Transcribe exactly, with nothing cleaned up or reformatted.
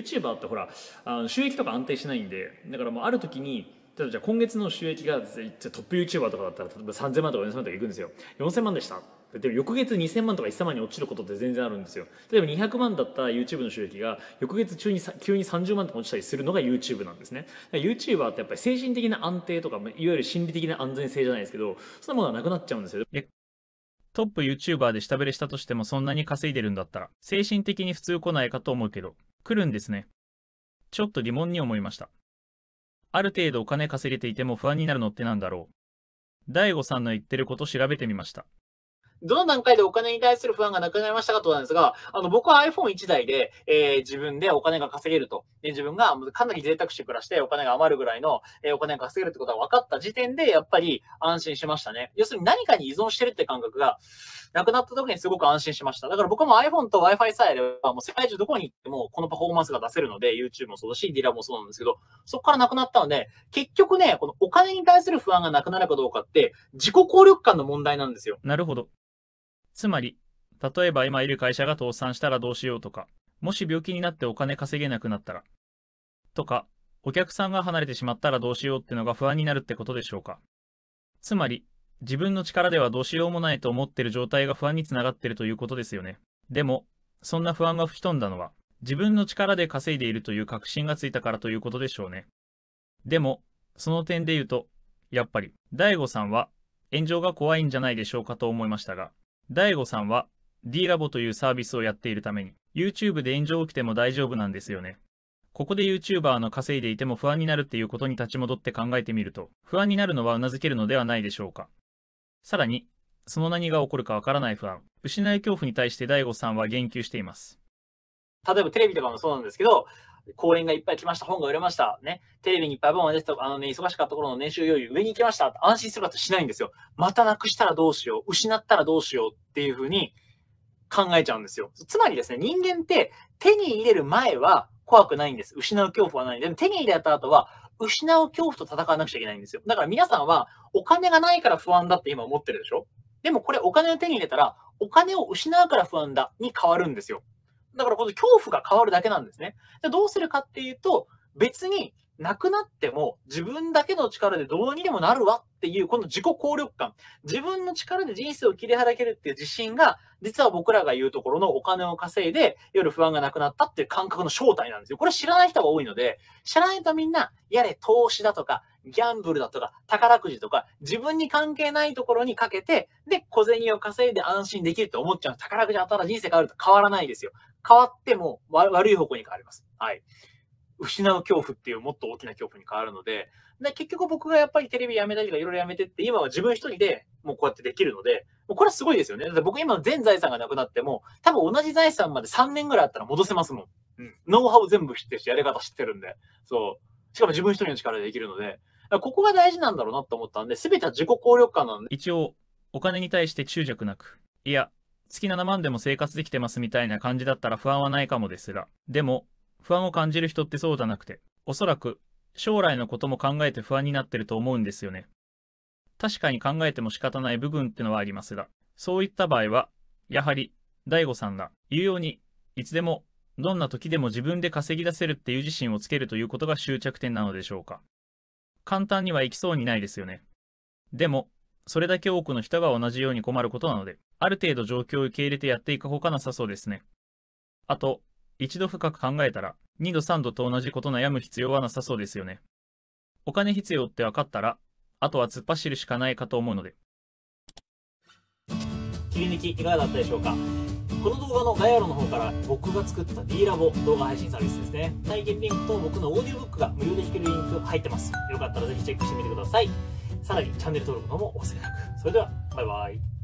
YouTuber ってほら、あの収益とか安定しないんで、だからもうある時に、例えばじゃあ今月の収益がトップ YouTuber とかだったら例えばさんぜんまんとかよんせんまんとかいくんですよ。よんせんまんでした。でも翌月にせんまんとかいっせんまんに落ちることって全然あるんですよ。例えばにひゃくまんだった YouTube の収益が翌月中に急にさんじゅうまんとか落ちたりするのが YouTube なんですね。YouTuber ってやっぱり精神的な安定とかいわゆる心理的な安全性じゃないですけど、そんなものがなくなっちゃうんですよ。 トップ YouTuber で下振れしたとしてもそんなに稼いでるんだったら精神的に普通来ないかと思うけど来るんですね。ちょっと疑問に思いました。ある程度お金稼げていても不安になるのってなんだろう。大悟さんの言ってること調べてみました。 どの段階でお金に対する不安がなくなりましたかとなんですが、あの、僕は アイフォンいち 台で、えー、自分でお金が稼げると。で、自分がかなり贅沢して暮らしてお金が余るぐらいの、えー、お金が稼げるってことが分かった時点で、やっぱり安心しましたね。要するに何かに依存してるって感覚がなくなった時にすごく安心しました。だから僕も iPhone と Wi-Fi さえあれば、もう世界中どこに行ってもこのパフォーマンスが出せるので、YouTube もそうだし、ディラもそうなんですけど、そこからなくなったので、結局ね、このお金に対する不安がなくなるかどうかって、自己効力感の問題なんですよ。 なるほど。つまり、例えば今いる会社が倒産したらどうしようとか、もし病気になってお金稼げなくなったら、とか、お客さんが離れてしまったらどうしようってのが不安になるってことでしょうか。つまり、自分の力ではどうしようもないと思ってる状態が不安につながってるということですよね。でも、そんな不安が吹き飛んだのは、自分の力で稼いでいるという確信がついたからということでしょうね。でも、その点で言うと、やっぱり、大悟さんは炎上が怖いんじゃないでしょうかと思いましたが、大悟さんは D ラボというサービスをやっているために YouTube で炎上起きても大丈夫なんですよね。ここで YouTuber の稼いでいても不安になるっていうことに立ち戻って考えてみると、不安になるのは頷けるのではないでしょうか。さらに、その何が起こるかわからない不安、失い恐怖に対して大悟さんは言及しています。 例えばテレビとかもそうなんですけど、講演がいっぱい来ました。本が売れました。ね。テレビにいっぱい本が出てた、あのね、忙しかった頃の年収より上に行きました。安心することしないんですよ。またなくしたらどうしよう。失ったらどうしようっていうふうに考えちゃうんですよ。つまりですね、人間って手に入れる前は怖くないんです。失う恐怖はない。でも手に入れた後は、失う恐怖と戦わなくちゃいけないんですよ。だから皆さんはお金がないから不安だって今思ってるでしょ？でもこれお金を手に入れたら、お金を失うから不安だに変わるんですよ。だからこの恐怖が変わるだけなんですね。でどうするかっていうと、別になくなっても自分だけの力でどうにでもなるわっていうこの自己効力感、自分の力で人生を切り開けるっていう自信が、実は僕らが言うところのお金を稼いで夜不安がなくなったっていう感覚の正体なんですよ。これ知らない人が多いので、知らないとみんな、やれ投資だとか、ギャンブルだとか、宝くじとか、自分に関係ないところにかけて、で、小銭を稼いで安心できると思っちゃう。宝くじ当たったら人生変わると変わらないですよ。変わっても悪い方向に変わります。はい。失う恐怖っていうもっと大きな恐怖に変わるので、で結局僕がやっぱりテレビやめたりとかいろいろやめてって、今は自分一人でもうこうやってできるので、もうこれはすごいですよね。だって僕今の全財産がなくなっても、多分同じ財産までさんねんぐらいあったら戻せますもん。うん。ノウハウ全部知ってるし、やり方知ってるんで。そう。しかも自分一人の力でできるので、ここが大事なんだろうなと思ったんで、すべては自己効力感なんで。 一応、お金に対して執着なく、いや、月ななまんでも生活できてますみたいな感じだったら不安はないかもですが、でも、不安を感じる人ってそうじゃなくて、おそらく将来のことも考えて不安になってると思うんですよね。確かに考えても仕方ない部分ってのはありますが、そういった場合は、やはり、大悟さんが言うように、いつでも、どんな時でも自分で稼ぎ出せるっていう自信をつけるということが終着点なのでしょうか。簡単にはいきそうにないですよね。でも、それだけ多くの人が同じように困ることなので、ある程度状況を受け入れてやっていくほかなさそうですね。あと、一度深く考えたら、二度三度と同じこと悩む必要はなさそうですよね。お金必要って分かったら、あとは突っ走るしかないかと思うので。 切り抜きいかがだったでしょうか。この動画の概要欄の方から僕が作った D ラボ動画配信サービスですね。体験リンクと僕のオーディオブックが無料で弾けるリンク入ってます。よかったらぜひチェックしてみてください。さらにチャンネル登録の方もお忘れなく。それでは、バイバイ。